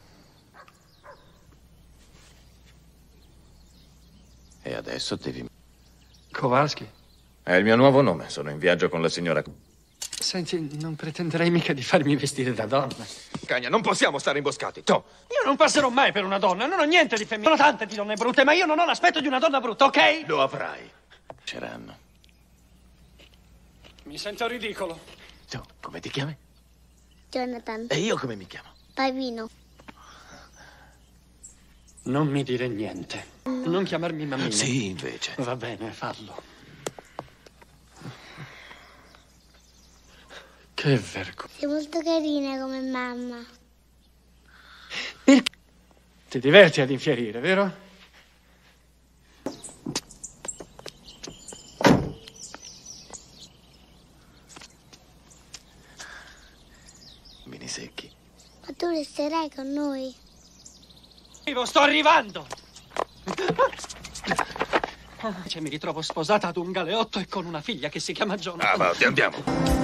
E adesso devi... Kowalski. È il mio nuovo nome. Sono in viaggio con la signora... Senti, non pretenderei mica di farmi vestire da donna. Cagna, non possiamo stare imboscati. Toh. Io non passerò mai per una donna. Non ho niente di femminile. Sono tante di donne brutte, ma io non ho l'aspetto di una donna brutta, ok? Lo avrai. C'eranno. Mi sento ridicolo. Tu, come ti chiami? Jonathan. E io come mi chiamo? Pavino. Non mi dire niente. Non chiamarmi mammina. Sì, invece. Va bene, fallo. Che vergogna. Sei molto carina come mamma. Perché? Ti diverti ad infierire, vero? Mini secchi. Ma tu resterai con noi? Sto arrivando! Cioè, mi ritrovo sposata ad un galeotto e con una figlia che si chiama Jonathan. Ah, va, andiamo.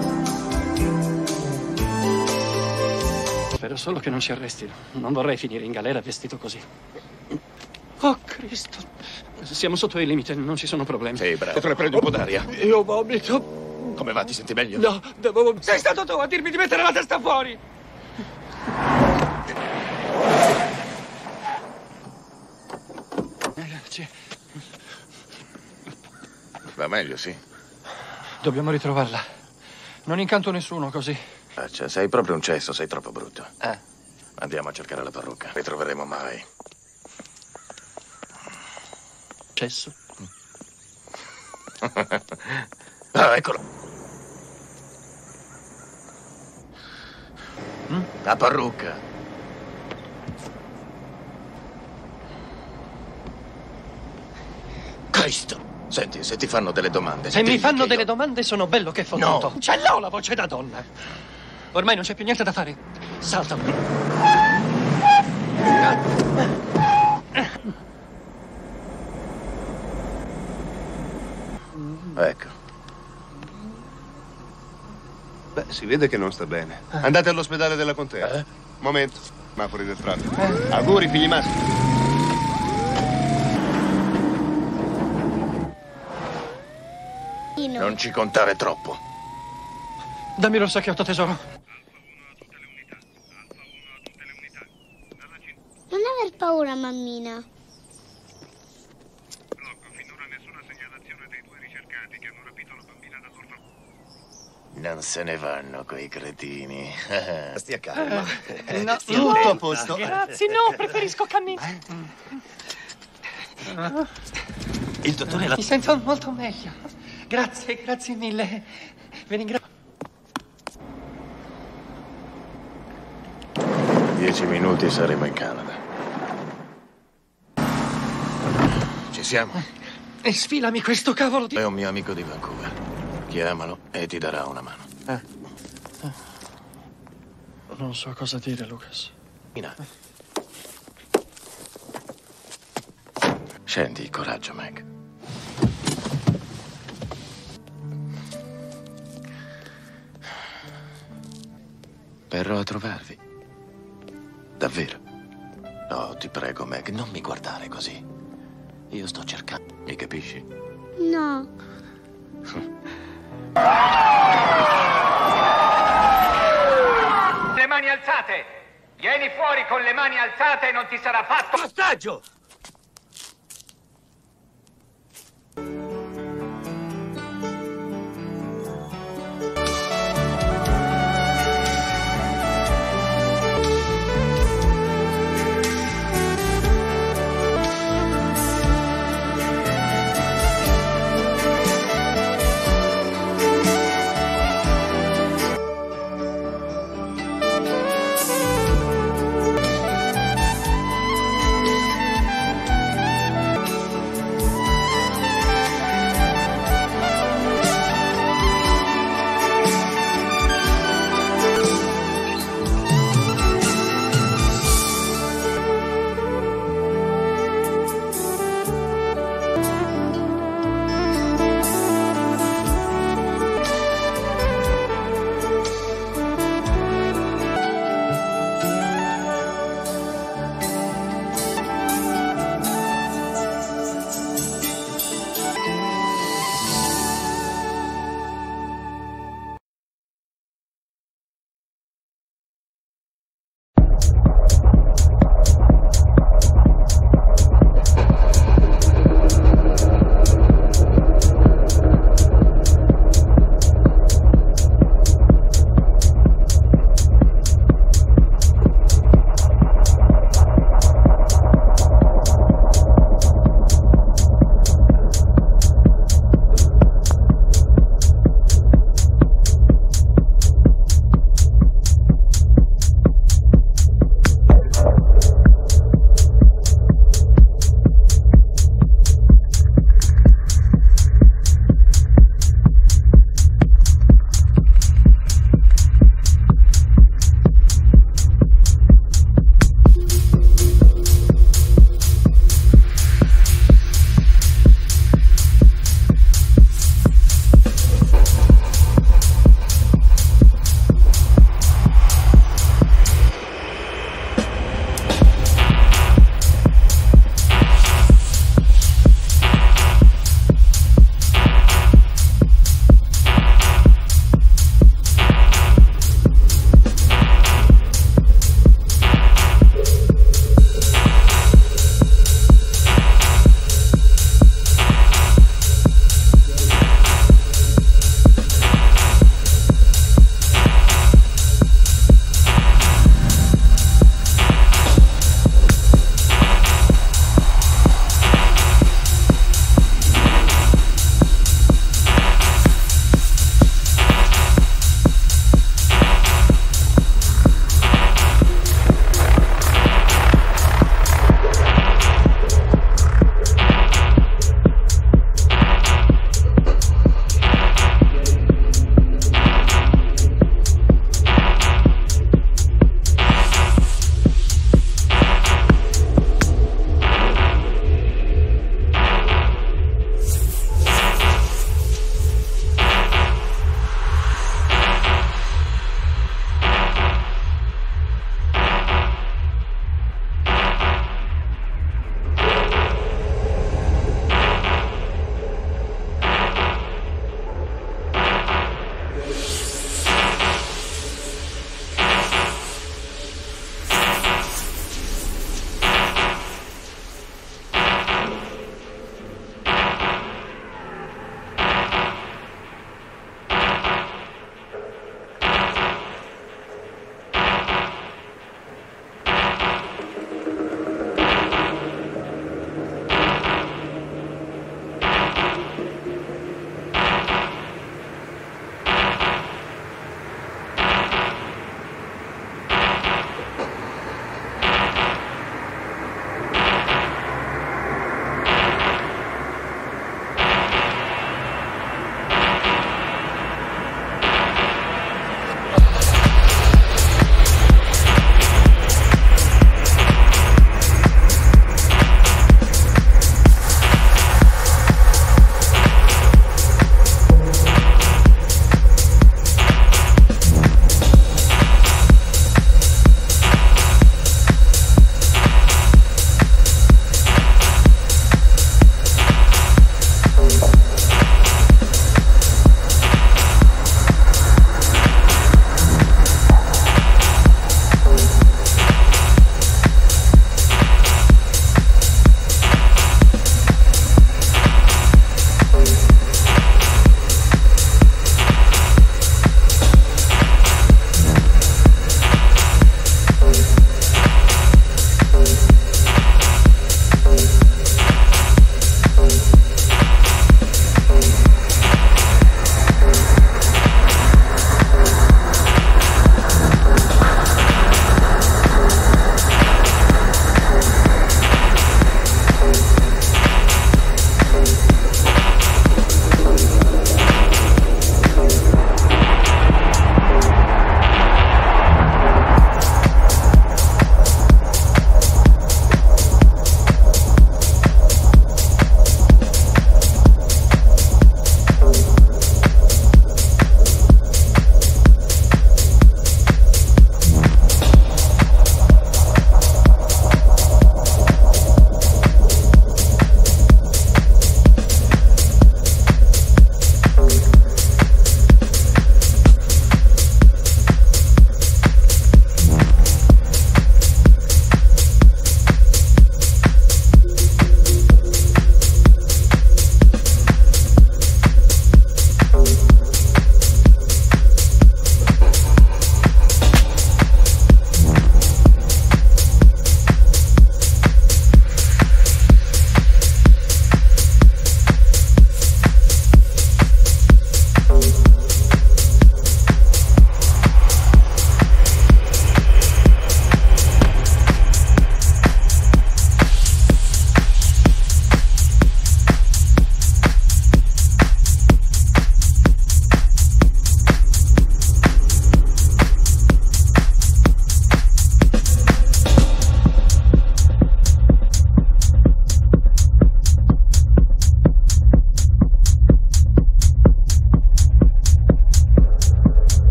Spero solo che non ci arrestino. Non vorrei finire in galera vestito così. Oh, Cristo. Siamo sotto il limite, non ci sono problemi. Sì, bravo. Potrei prendere un po' d'aria. Io vomito. Come va? Ti senti meglio? No, devo... Sei stato tu a dirmi di mettere la testa fuori! Va meglio, sì. Dobbiamo ritrovarla. Non incanto nessuno così. Cioè, sei proprio un cesso, sei troppo brutto. Andiamo a cercare la parrucca. Non troveremo mai. Cesso? Ah, eccolo. La parrucca. Cristo. Senti, se ti fanno delle domande... Se mi fanno delle domande sono bello che fottuto. No. Ce l'ho la voce da donna. Ormai non c'è più niente da fare. Salta. Ecco. Beh, si vede che non sta bene. Andate all'ospedale della contea. Momento. Semafori del traffico. Auguri, figli maschi. Non ci contare troppo. Dammi lo sacchetto, tesoro. Non aver paura, mammina. Non se ne vanno quei cretini. Stia calma. No, Tutto a posto. Grazie, no, preferisco camminare. Il dottore la... Mi sento molto meglio. Grazie, grazie mille. Vi ringrazio. 10 minuti e saremo in Canada. Ci siamo? E sfilami questo cavolo di... È un mio amico di Vancouver. Chiamalo e ti darà una mano. Non so cosa dire, Lucas. Scendi, coraggio, Meg. Verrò a trovarvi. Davvero. No, ti prego, Meg, non mi guardare così. Io sto cercando, mi capisci? No. Le mani alzate! Vieni fuori con le mani alzate e non ti sarà fatto... Ostaggio!